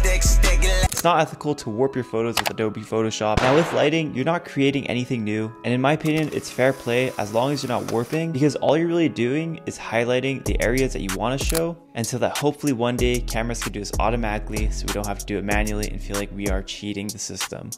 It's not ethical to warp your photos with Adobe Photoshop. Now with lighting, you're not creating anything new, and in my opinion, it's fair play as long as you're not warping, because all you're really doing is highlighting the areas that you want to show, and so that hopefully one day cameras can do this automatically so we don't have to do it manually and feel like we are cheating the system.